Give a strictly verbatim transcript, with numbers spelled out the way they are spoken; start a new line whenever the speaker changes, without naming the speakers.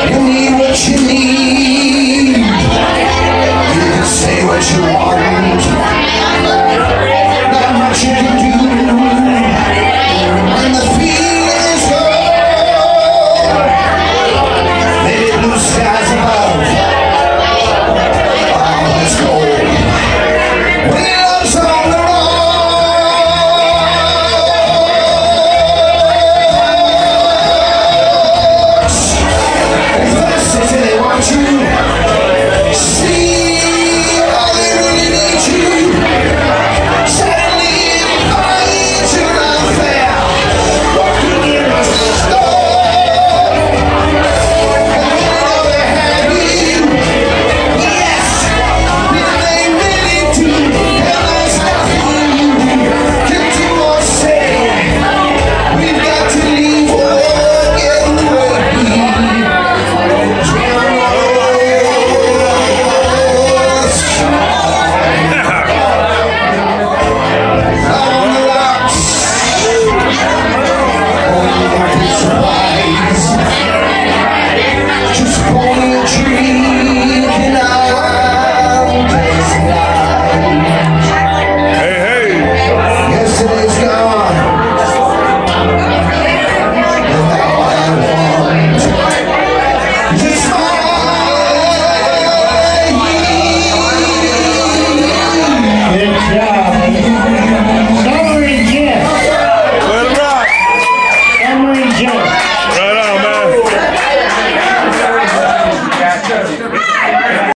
You need what you need. You can say what you want. Not much you can do. When the feeling is gone, maybe blue skies above. Oh, it's cold. When love's on the rocks, if the city they want you, see how they really need you. Suddenly it finds you out there, walking in the storm. And they know they have you. Yes, yeah, they really do. And there's nothing you can do or say. We've got to leave or get away. Just pulling a tree and I'm blazing light.
Hey, hey.
Yesterday's gone, and now I want to smile.
Good job. Summary Jeff.
Let it rock.
Summary Jeff.
Right on, man.